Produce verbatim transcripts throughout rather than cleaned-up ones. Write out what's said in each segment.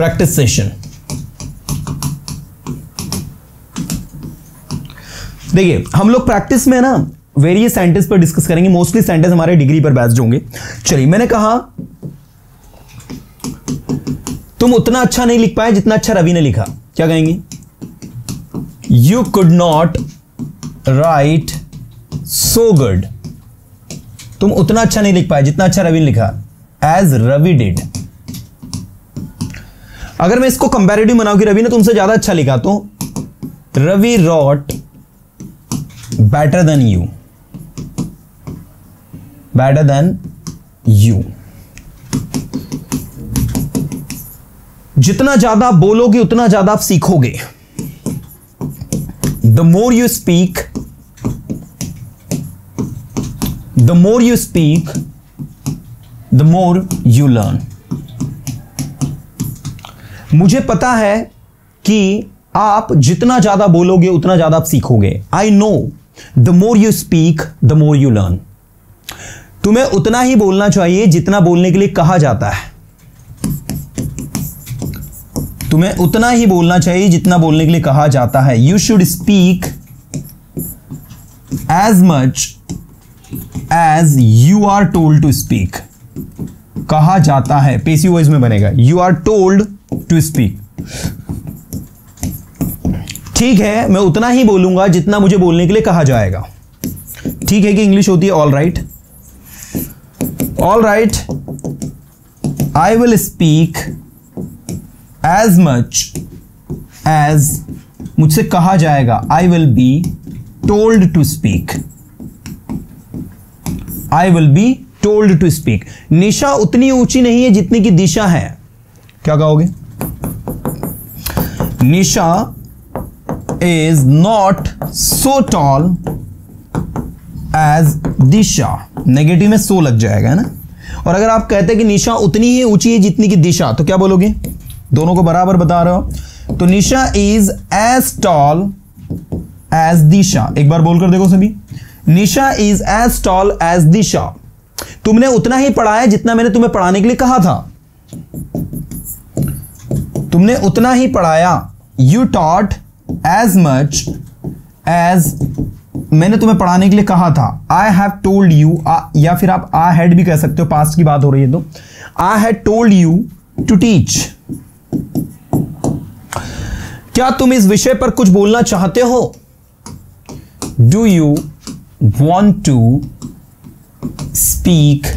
Practice session. देखिए हम लोग प्रैक्टिस में ना वेरियस सेंटेंस पर डिस्कस करेंगे, मोस्टली सेंटेंस हमारे डिग्री पर बेस्ड होंगे। चलिए, मैंने कहा तुम उतना अच्छा नहीं लिख पाए जितना अच्छा रवि ने लिखा। क्या कहेंगे? You could not write so good. तुम उतना अच्छा नहीं लिख पाए जितना अच्छा रवि ने लिखा, एज रवि डिड। अगर मैं इसको कंपैरेटिव बनाऊं कि रवि ने तुमसे ज्यादा अच्छा लिखा, तो Ravi wrote better than you, better than you. जितना ज्यादा बोलोगे उतना ज्यादा आप सीखोगे। The more you speak, the more you speak, the more you learn. मुझे पता है कि आप जितना ज्यादा बोलोगे उतना ज्यादा आप सीखोगे। I know the more you speak the more you learn. तुम्हें उतना ही बोलना चाहिए जितना बोलने के लिए कहा जाता है। तुम्हें उतना ही बोलना चाहिए जितना बोलने के लिए कहा जाता है। You should speak as much as you are told to speak. कहा जाता है पेसिव वॉइस में बनेगा, you are told to speak. ठीक है, मैं उतना ही बोलूंगा जितना मुझे बोलने के लिए कहा जाएगा। ठीक है कि इंग्लिश होती है all right. All right, I will speak as much as मुझसे कहा जाएगा। I will be told to speak, I will be told to speak. Nisha उतनी ऊंची नहीं है जितनी की दिशा है। क्या कहोगे? Nisha is not so tall as Disha. Negative में सो लग जाएगा, है ना। और अगर आप कहते हैं कि निशा उतनी ही ऊंची है जितनी की दिशा, तो क्या बोलोगे? दोनों को बराबर बता रहे हो। तो Nisha is as tall as Disha. एक बार बोलकर देखो सभी, Nisha is as tall as Disha. तुमने उतना ही पढ़ा है जितना मैंने तुम्हें पढ़ाने के लिए कहा था। तुमने उतना ही पढ़ाया। You taught as much as मैंने तुम्हें पढ़ाने के लिए कहा था। आई हैव टोल्ड यू, या फिर आप आई हैड भी कह सकते हो, पास्ट की बात हो रही है तो I had told you to teach. क्या तुम इस विषय पर कुछ बोलना चाहते हो? Do you want to speak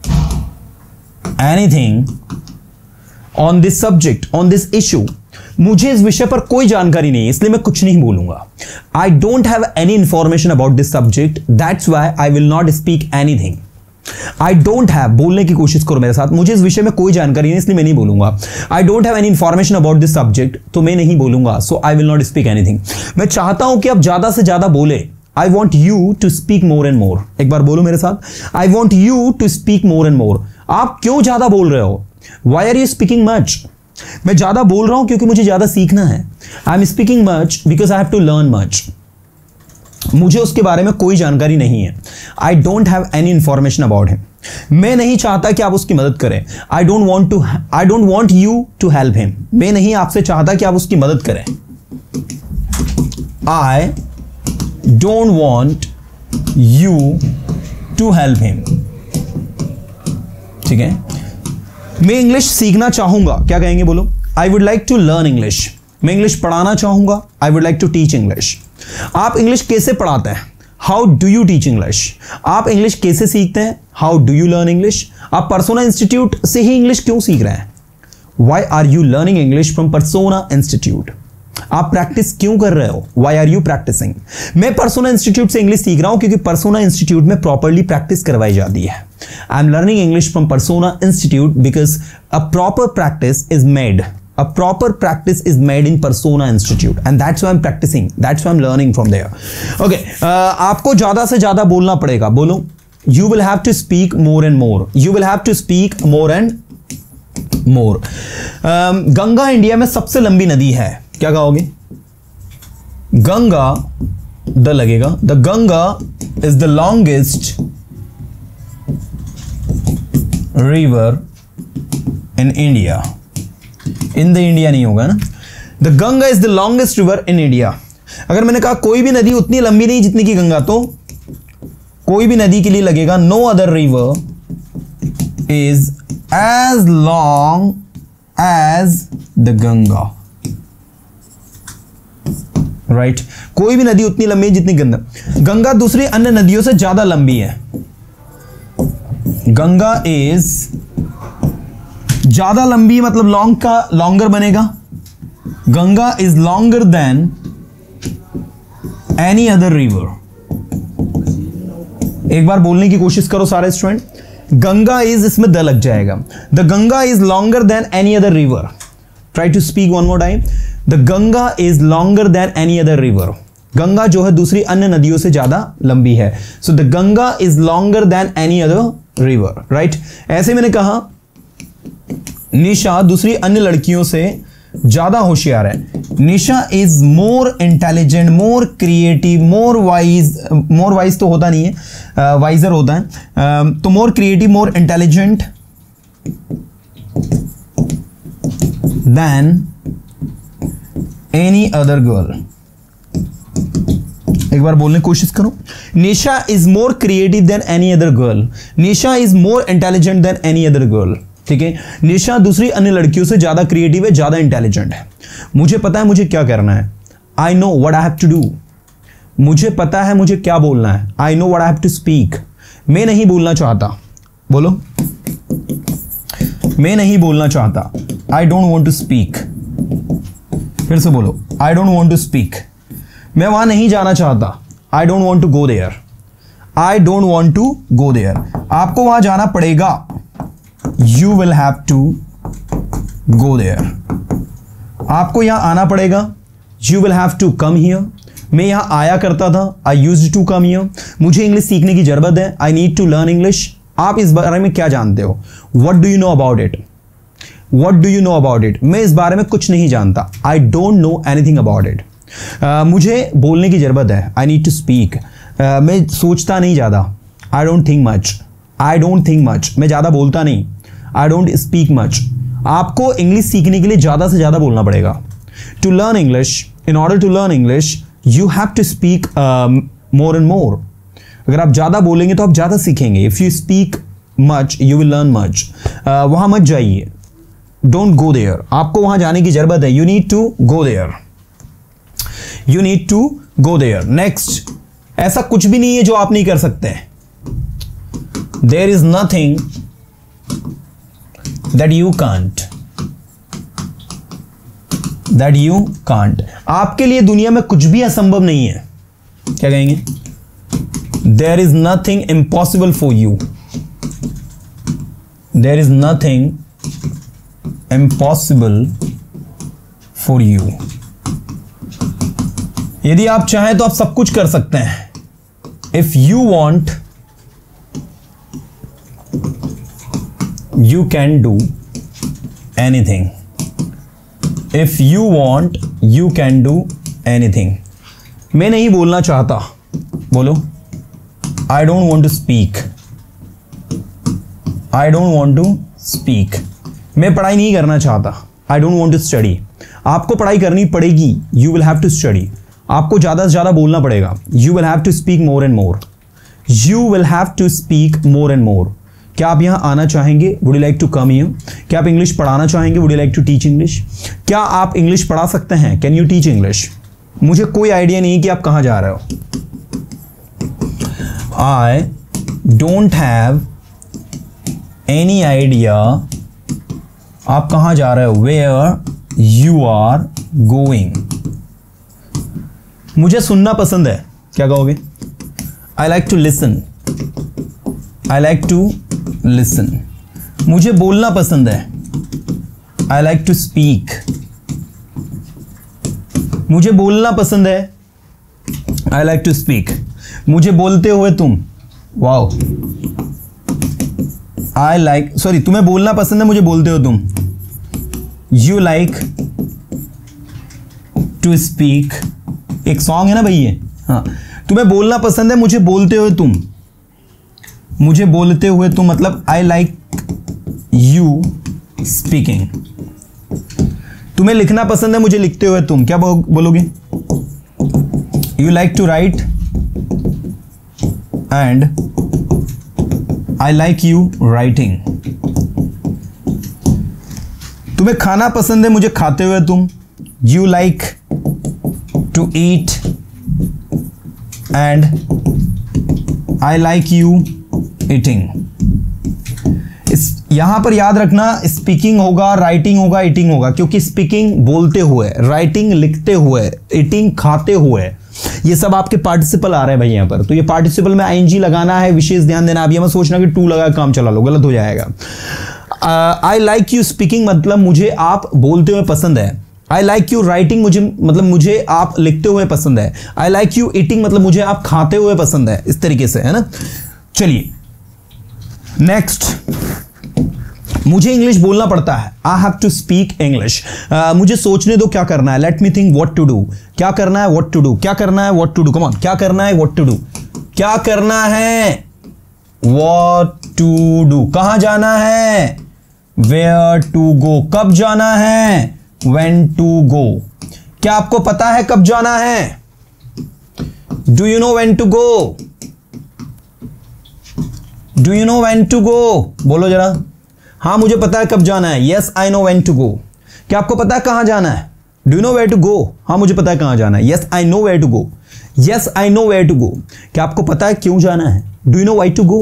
anything on this subject, on this issue. मुझे इस विषय पर कोई जानकारी नहीं है, इसलिए मैं कुछ नहीं बोलूंगा। I don't have any information about this subject, that's why I will not speak anything. I don't have, बोलने की कोशिश करो मेरे साथ। मुझे इस विषय में कोई जानकारी नहीं, इसलिए मैं नहीं बोलूंगा। I don't have any information about this subject, तो मैं नहीं बोलूंगा। So I will not speak anything. मैं चाहता हूं कि आप ज्यादा से ज्यादा बोले। I want you to speak more and more. एक बार बोलो मेरे साथ, I want you to speak more and more. आप क्यों ज्यादा बोल रहे हो? Why are you speaking much? मैं ज्यादा बोल रहा हूं क्योंकि मुझे ज्यादा सीखना है। I am speaking much because I have to learn much. मुझे उसके बारे में कोई जानकारी नहीं है। I don't have any information about him. मैं नहीं चाहता कि आप उसकी मदद करें। I don't want to I don't want you to help him. मैं नहीं आपसे चाहता कि आप उसकी मदद करें। I don't want you to help him. ठीक है, मैं इंग्लिश सीखना चाहूंगा। क्या कहेंगे बोलो? I would like to learn English. मैं इंग्लिश पढ़ाना चाहूंगा। I would like to teach English. आप इंग्लिश कैसे पढ़ाते हैं? How do you teach English? आप इंग्लिश कैसे सीखते हैं? How do you learn English? आप पर्सोना इंस्टीट्यूट से ही इंग्लिश क्यों सीख रहे हैं? Why are you learning English from Persona Institute? आप प्रैक्टिस क्यों कर रहे हो? Why are you practicing? मैं पर्सोना इंस्टीट्यूट से इंग्लिश सीख रहा हूं क्योंकि पर्सोना इंस्टीट्यूट में प्रॉपरली प्रैक्टिस करवाई जाती है। I am learning English from Persona Institute because a proper practice is made A proper practice is made in Persona Institute, and that's why I'm practicing. That's why I'm learning from there. Okay, uh, आपको ज्यादा से ज्यादा बोलना पड़ेगा। बोलो, you will have to speak more and more. You will have to speak more and more. um, Ganga India में सबसे लंबी नदी है। क्या कहोगे? गंगा द लगेगा। The Ganga is the longest river in India. In the India नहीं होगा ना। The Ganga is the longest river in India. अगर मैंने कहा कोई भी नदी उतनी लंबी नहीं जितनी की गंगा, तो कोई भी नदी के लिए लगेगा no other river is as long as the Ganga, right right? कोई भी नदी उतनी लंबी है जितनी गंगा गंगा दूसरी अन्य नदियों से ज्यादा लंबी है। गंगा इज ज्यादा लंबी, मतलब लॉन्ग का लॉन्गर बनेगा। Ganga is longer than any other river. एक बार बोलने की कोशिश करो सारे स्टूडेंट, गंगा इज, इसमें द लग जाएगा। The Ganga is longer than any other river. Try to speak one more time. The Ganga is longer than any other river. Ganga जो है दूसरी अन्य नदियों से ज्यादा लंबी है। So the Ganga is longer than any other river, right. ऐसे मैंने कहा निशा दूसरी अन्य लड़कियों से ज्यादा होशियार है। Nisha is more intelligent, more creative, more wise. More wise तो होता नहीं है, वाइजर होता है। uh, तो more creative, more intelligent than any other girl. एक बार बोलने की कोशिश करो। Nisha is more creative than any other girl. Nisha is more intelligent than any other girl. ठीक है, निशा दूसरी अन्य लड़कियों से ज्यादा क्रिएटिव है, ज्यादा इंटेलिजेंट है। मुझे पता है मुझे क्या करना है। I know what I have to do. मुझे पता है मुझे क्या बोलना है। I know what I have to speak. मैं नहीं बोलना चाहता। बोलो, मैं नहीं बोलना चाहता। I don't want to speak. फिर से बोलो, I don't want to speak. मैं वहां नहीं जाना चाहता। I don't want to go there. I don't want to go there. आपको वहां जाना पड़ेगा। You will have to go there. आपको यहां आना पड़ेगा। You will have to come here. मैं यहां आया करता था। I used to come here. मुझे इंग्लिश सीखने की जरूरत है। I need to learn English. आप इस बारे में क्या जानते हो? What do you know about it? What do you know about it? मैं इस बारे में कुछ नहीं जानता। I don't know anything about it. मुझे बोलने की जरूरत है। I need to speak. मैं सोचता नहीं ज़्यादा। I don't think much. I don't think much. मैं ज़्यादा बोलता नहीं। I don't speak much. आपको इंग्लिश सीखने के लिए ज़्यादा से ज़्यादा बोलना पड़ेगा। To learn English, in order to learn English you have to speak more and more. अगर आप ज़्यादा बोलेंगे तो आप ज़्यादा सीखेंगे। If you speak much you will learn much. वहाँ मत जाइए। Don't go there. आपको वहाँ जाने की जरूरत है। You need to go there. You need to go there. Next, ऐसा कुछ भी नहीं है जो आप नहीं कर सकते। There is nothing that you can't. That you can't. आपके लिए दुनिया में कुछ भी असंभव नहीं है। क्या कहेंगे? There is nothing impossible for you. There is nothing impossible for you. यदि आप चाहें तो आप सब कुछ कर सकते हैं। If you want you can do anything. If you want you can do anything. मैं नहीं बोलना चाहता। बोलो, I don't want to speak. I don't want to speak. मैं पढ़ाई नहीं करना चाहता। I don't want to study. आपको पढ़ाई करनी पड़ेगी। You will have to study. आपको ज़्यादा से ज़्यादा बोलना पड़ेगा। You will have to speak more and more. You will have to speak more and more. क्या आप यहाँ आना चाहेंगे? Would you like to come here? क्या आप इंग्लिश पढ़ाना चाहेंगे? Would you like to teach English? क्या आप इंग्लिश पढ़ा सकते हैं? Can you teach English? मुझे कोई आइडिया नहीं कि आप कहाँ जा रहे हो। I don't have any idea आप कहाँ जा रहे हो। Where you are going. मुझे सुनना पसंद है। क्या कहोगे? I like to listen. I like to listen. मुझे बोलना पसंद है। I like to speak. मुझे बोलना पसंद है। I like to speak. मुझे बोलते हुए तुम। वाओ। आई लाइक, सॉरी, तुम्हें बोलना पसंद है, मुझे बोलते हो तुम। You like to speak. एक सॉन्ग है ना भाई ये। हाँ, तुम्हें बोलना पसंद है, मुझे बोलते हुए तुम। मुझे बोलते हुए तुम मतलब आई लाइक यू स्पीकिंग। तुम्हें लिखना पसंद है, मुझे लिखते हुए तुम, क्या बोलोगे? You like to write and I like you writing. तुम्हें खाना पसंद है, मुझे खाते हुए तुम, you like to eat and I like you eating. इस यहां पर याद रखना, स्पीकिंग होगा, राइटिंग होगा, ईटिंग होगा, क्योंकि स्पीकिंग बोलते हुए, राइटिंग लिखते हुए, ईटिंग खाते हुए, ये सब आपके पार्टिसिपल आ रहे हैं भाई यहां पर। तो ये पार्टिसिपल में आईएनजी लगाना है, विशेष ध्यान देना। आप ये मत सोचना कि टू लगा काम चला लो, गलत हो जाएगा। आई लाइक यू स्पीकिंग मतलब मुझे आप बोलते हुए पसंद है। आई लाइक यू राइटिंग मुझे मतलब मुझे आप लिखते हुए पसंद है। आई लाइक यू ईटिंग मतलब मुझे आप खाते हुए पसंद है। इस तरीके से, है ना। चलिए नेक्स्ट, मुझे इंग्लिश बोलना पड़ता है। I have to speak English. मुझे सोचने दो क्या करना है। Let me think what to do. क्या करना है, व्हाट टू डू। क्या करना है, what to do. Come on, क्या करना है, व्हाट टू डू। क्या करना है, व्हाट टू डू। कहां जाना है, वेयर टू गो। कब जाना है, व्हेन टू गो। क्या आपको पता है कब जाना है, do you know when to go. Do you know when to go, बोलो जरा। हाँ मुझे पता है कब जाना है, yes I know when to go. क्या आपको पता है कहां जाना है, do you know where to go. हाँ मुझे पता है कहां जाना है, yes I know where to go. Yes I know where to go. क्या आपको पता है क्यों जाना है, do you know why to go.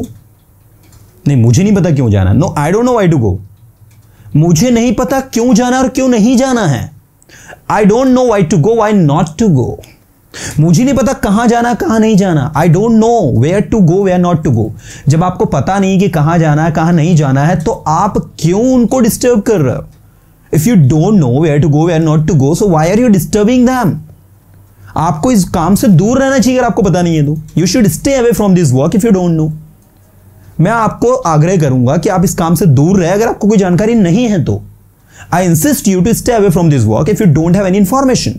नहीं मुझे नहीं पता क्यों जाना है, no I don't know why to go. मुझे नहीं पता क्यों जाना और क्यों नहीं जाना है, I don't know why to go, why not to go. मुझे नहीं पता कहां जाना कहां नहीं जाना, I don't know where to go where not to go. जब आपको पता नहीं कि कहां जाना है कहां नहीं जाना है, तो आप क्यों उनको डिस्टर्ब कर रहे हो। If you don't know where to go where not to go, so why are you disturbing them. आपको इस काम से दूर रहना चाहिए अगर आपको पता नहीं है तो। You should stay away from this work if you don't know. मैं आपको आग्रह करूंगा कि आप इस काम से दूर रहे अगर आपको कोई जानकारी नहीं है तो। I insist you to stay away from this work if you don't have any information.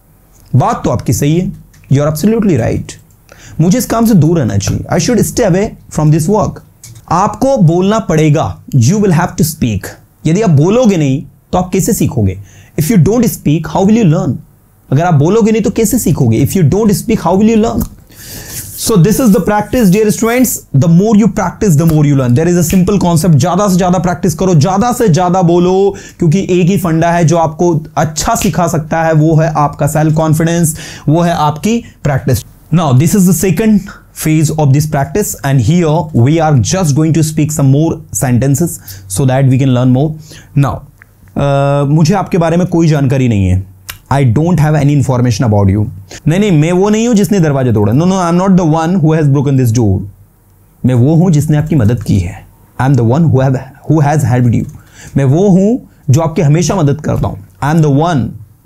बात तो आपकी सही है, यू आर एब्सोल्युटली राइट। मुझे इस काम से दूर रहना चाहिए, I should stay away from this work. आपको बोलना पड़ेगा, you will have to speak. यदि आप बोलोगे नहीं तो आप कैसे सीखोगे। If you don't speak how will you learn. अगर आप बोलोगे नहीं तो कैसे सीखोगे। If you don't speak how will you learn. So this is the practice, dear students. The more you practice, the more you learn. There is a simple concept. ज्यादा से ज्यादा प्रैक्टिस करो, ज्यादा से ज्यादा बोलो, क्योंकि एक ही फंडा है जो आपको अच्छा सिखा सकता है, वो है आपका सेल्फ कॉन्फिडेंस, वो है आपकी practice. Now this is the second phase of this practice, and here we are just going to speak some more sentences so that we can learn more. Now uh, मुझे आपके बारे में कोई जानकारी नहीं है. I don't have any information about you. नहीं नहीं मैं वो नहीं हूं जिसने दरवाजा तोड़ा. No no, I'm not the one who has broken this door. मैं वो हूं जिसने आपकी मदद की है. I'm the one who have who has helped you. मैं वो हूं जो आपकी हमेशा मदद करता हूं. I'm the one.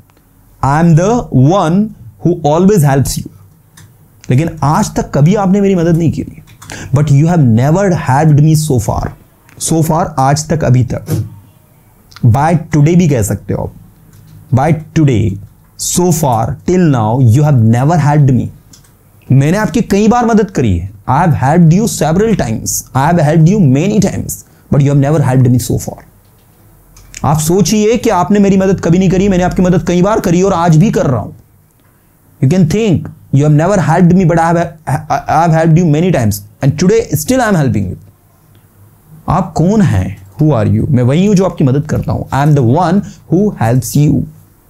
I'm the one who always helps you. लेकिन आज तक कभी आपने मेरी मदद नहीं की. But you have never helped me so far. So far आज तक अभी तक. By today भी कह सकते हो आप. By today, so far, till now, you have never helped me. मैंने आपकी कई बार मदद करी है. I have helped you several times. I have helped you many times, but you have never helped me so far. आप सोचिए कि आपने मेरी मदद कभी नहीं करी. मैंने आपकी मदद कई बार करी और आज भी कर रहा हूं. You can think you have never helped me, but I have I have helped you many times, and today still I am helping you. आप कौन हैं? Who are you? मैं वही हूं जो आपकी मदद करता हूं. I am the one who helps you.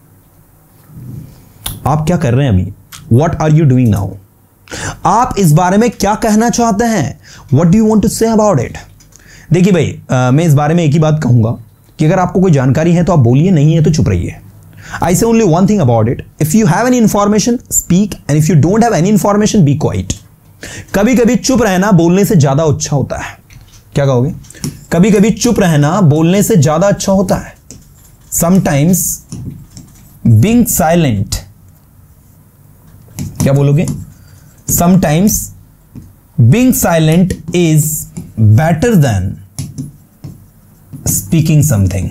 आप क्या कर रहे हैं अभी? What are you doing now? आप इस बारे में क्या कहना चाहते हैं? What do you want to say about it? देखिए भाई, आ, मैं इस बारे में एक ही बात कहूंगा कि अगर आपको कोई जानकारी है तो आप बोलिए, नहीं है तो चुप रहिए. I say only one thing about it. If you have any information, speak, and if you don't have any information, be quiet. कभी कभी चुप रहना बोलने से ज्यादा अच्छा होता है. क्या कहोगे? कभी कभी चुप रहना बोलने से ज्यादा अच्छा होता है. Sometimes being silent, क्या बोलोगे? Sometimes being silent is better than speaking something.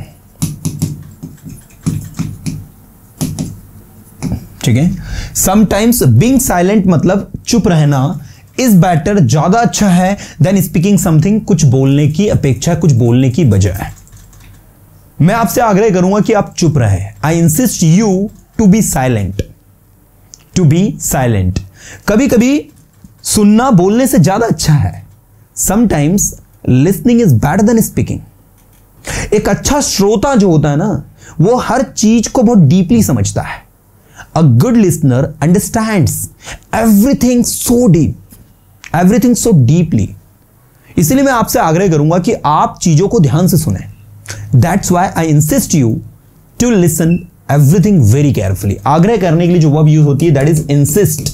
ठीक है. Sometimes being silent मतलब चुप रहना is better, ज्यादा अच्छा है than speaking something, कुछ बोलने की अपेक्षा, कुछ बोलने की बजाय. मैं आपसे आग्रह करूंगा कि आप चुप रहे। I insist you to be silent, to be silent. कभी कभी सुनना बोलने से ज्यादा अच्छा है। Sometimes listening is better than speaking. एक अच्छा श्रोता जो होता है ना, वो हर चीज को बहुत डीपली समझता है। A good listener understands everything so deep, everything so deeply. इसलिए मैं आपसे आग्रह करूंगा कि आप चीजों को ध्यान से सुने। That's why I insist you to listen everything very carefully. आग्रह करने के लिए जो वर्ब यूज होती है दैट इज इंसिस्ट।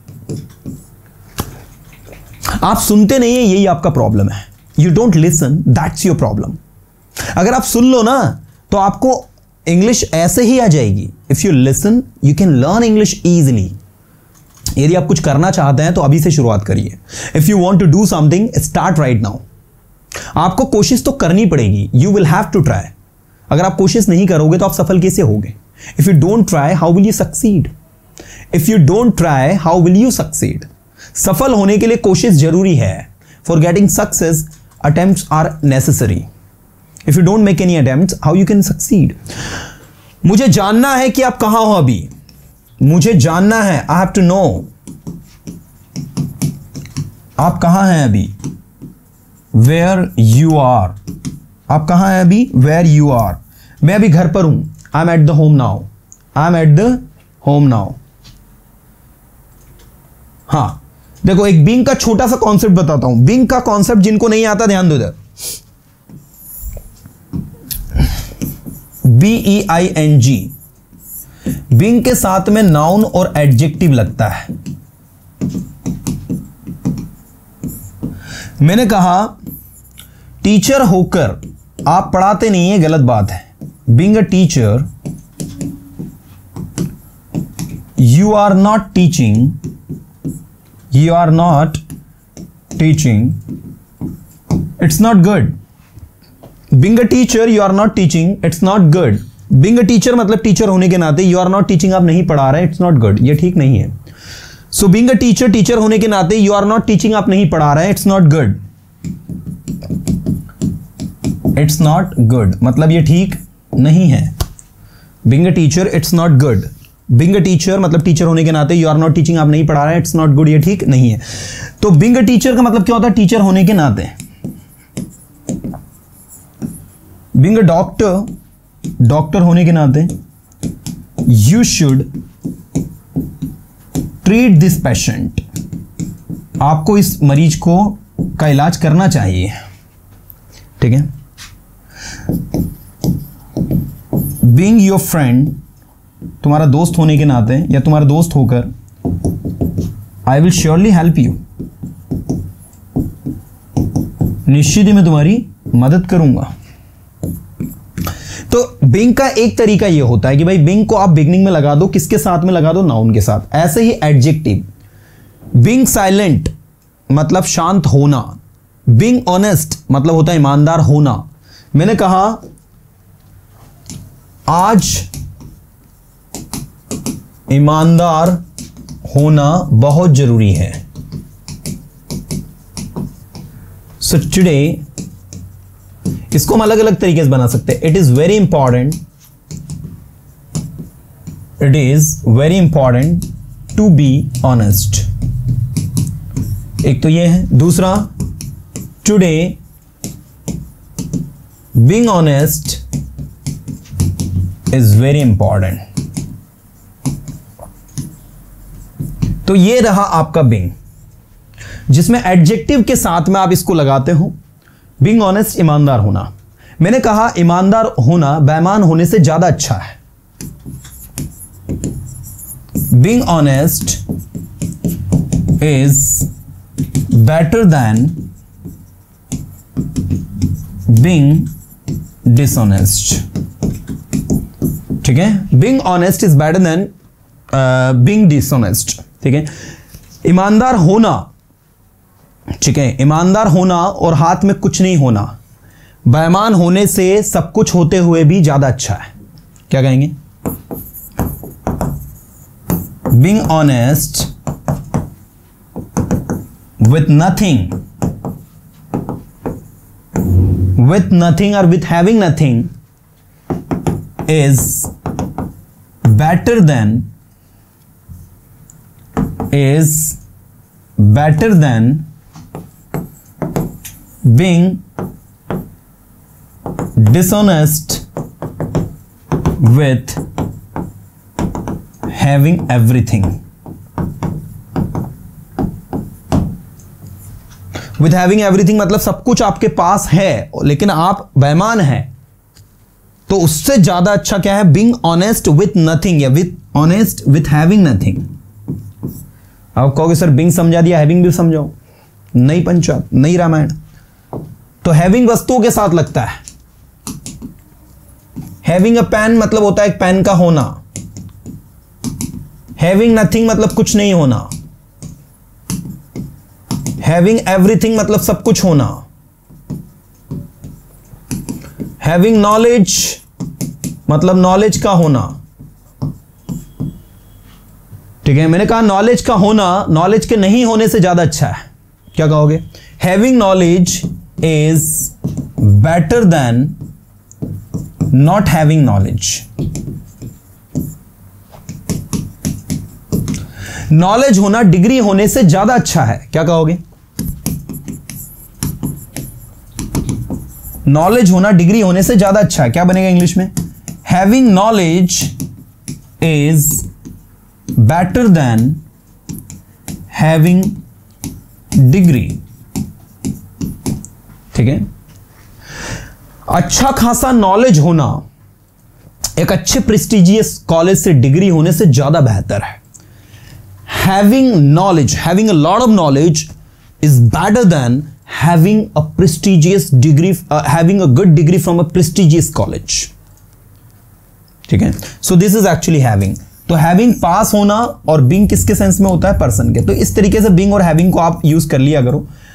आप सुनते नहीं है, यही आपका प्रॉब्लम है। You don't listen, that's your problem. अगर आप सुन लो ना तो आपको इंग्लिश ऐसे ही आ जाएगी। If you listen you can learn English easily. यदि आप कुछ करना चाहते हैं तो अभी से शुरुआत करिए। If you want to do something start right now. आपको कोशिश तो करनी पड़ेगी। You will have to try. अगर आप कोशिश नहीं करोगे तो आप सफल कैसे होगे? If you don't try how will you succeed? If you don't try how will you succeed? सफल होने के लिए कोशिश जरूरी है। For getting success attempts are necessary. If you don't make any attempts how you can succeed? मुझे जानना है कि आप कहां हो अभी। मुझे जानना है, आई हैव टू नो। आप कहां हैं अभी? Where you are. आप कहां हैं अभी? Where you are. मैं अभी घर पर हूं। I am at the home now. I am at the home now. हां देखो, एक बीइंग का छोटा सा कॉन्सेप्ट बताता हूं। बीइंग का कॉन्सेप्ट जिनको नहीं आता ध्यान दो इधर। B E I N G. Being के साथ में नाउन और एडजेक्टिव लगता है। मैंने कहा टीचर होकर आप पढ़ाते नहीं है, गलत बात है। Being a teacher you are not teaching, you are not teaching, it's not good. Being a teacher you are not teaching, it's not good. Being a teacher मतलब टीचर होने के नाते यू आर नॉट टीचिंग, आप नहीं पढ़ा रहे, it's not good, ये ठीक नहीं है। So being a teacher, teacher होने के नाते यू आर नॉट टीचिंग, आप नहीं पढ़ा रहे, it's not good, it's not good मतलब ये ठीक नहीं है। Being a teacher it's not good. Being a teacher मतलब टीचर होने के नाते यू आर नॉट टीचिंग, आप नहीं पढ़ा रहे, इट्स नॉट गुड, ये ठीक नहीं है। तो बीइंग अ टीचर का मतलब क्या होता है? टीचर होने के नाते। बीइंग अ डॉक्टर, डॉक्टर होने के नाते you should treat this patient, आपको इस मरीज को का इलाज करना चाहिए, ठीक है। बीइंग योर फ्रेंड, तुम्हारा दोस्त होने के नाते या तुम्हारा दोस्त होकर I will surely help you, निश्चित ही मैं तुम्हारी मदद करूंगा। तो बीइंग का एक तरीका यह होता है कि भाई बीइंग को आप बिगनिंग में लगा दो, किसके साथ में लगा दो? नाउन के साथ। ऐसे ही एडजेक्टिव, बीइंग साइलेंट मतलब शांत होना। बीइंग ऑनेस्ट मतलब होता है ईमानदार होना। मैंने कहा आज ईमानदार होना बहुत जरूरी है। सो टुडे, इसको हम अलग अलग तरीके से बना सकते हैं। It is very important, it is very important to be honest. एक तो ये है। दूसरा, today being honest is very important. तो ये रहा आपका बीइंग, जिसमें एडजेक्टिव के साथ में आप इसको लगाते हो। बीइंग ऑनेस्ट ईमानदार होना। मैंने कहा ईमानदार होना बेईमान होने से ज्यादा अच्छा है। Being honest is better than being dishonest, ठीक है। Being honest is better than being dishonest, ठीक है। ईमानदार होना, ठीक है, ईमानदार होना और हाथ में कुछ नहीं होना बेईमान होने से सब कुछ होते हुए भी ज्यादा अच्छा है। क्या कहेंगे? Being honest with nothing, with nothing और with having nothing is better than is better than being dishonest with having everything. With having everything मतलब सब कुछ आपके पास है लेकिन आप बेईमान हैं, तो उससे ज्यादा अच्छा क्या है? being honest with nothing या with honest with having nothing. आप कहोगे सर being समझा दिया, having भी समझाओ, नहीं पंचायत, नहीं रामायण। तो having वस्तुओं के साथ लगता है। having a pen मतलब होता है एक पेन का होना। having nothing मतलब कुछ नहीं होना। having everything मतलब सब कुछ होना। having knowledge मतलब नॉलेज का होना। ठीक है, मैंने कहा नॉलेज का होना नॉलेज के नहीं होने से ज्यादा अच्छा है। क्या कहोगे? having knowledge is better than not having knowledge. Knowledge होना डिग्री होने से ज्यादा अच्छा है। क्या कहोगे? नॉलेज होना डिग्री होने से ज्यादा अच्छा है। क्या बनेगा इंग्लिश में? Having knowledge is better than having degree. ठीक है, अच्छा खासा नॉलेज होना एक अच्छे प्रेस्टिजियस कॉलेज से डिग्री होने से ज्यादा बेहतर है। Having knowledge, having a lot of knowledge is better than having a prestigious degree, uh, having a good degree from a prestigious college. ठीक है, so this is actually having. तो having पास होना और being किसके सेंस में होता है? Person के। तो इस तरीके से being और having को आप यूज कर लिया करो।